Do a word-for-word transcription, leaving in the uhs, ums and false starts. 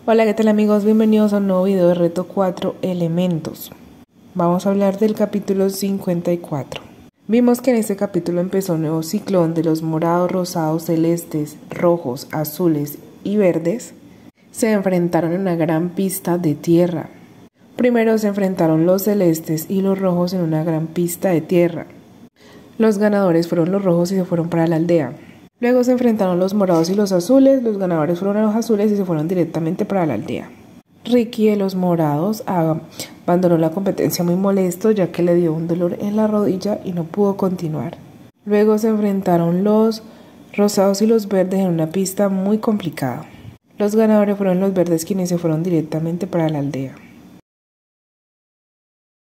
Hola, ¿qué tal amigos? Bienvenidos a un nuevo video de reto cuatro elementos. Vamos a hablar del capítulo cincuenta y cuatro. Vimos que en este capítulo empezó un nuevo ciclo donde los morados, rosados, celestes, rojos, azules y verdes se enfrentaron en una gran pista de tierra. Primero se enfrentaron los celestes y los rojos en una gran pista de tierra. Los ganadores fueron los rojos y se fueron para la aldea. Luego se enfrentaron los morados y los azules, los ganadores fueron los azules y se fueron directamente para la aldea. Ricky de los morados abandonó la competencia muy molesto ya que le dio un dolor en la rodilla y no pudo continuar. Luego se enfrentaron los rosados y los verdes en una pista muy complicada. Los ganadores fueron los verdes quienes se fueron directamente para la aldea.